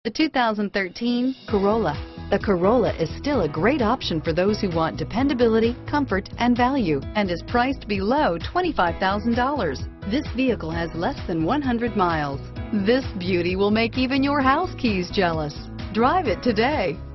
The 2013 Corolla. The Corolla is still a great option for those who want dependability, comfort, and value, and is priced below $25,000. This vehicle has less than 100 miles. This beauty will make even your house keys jealous. Drive it today.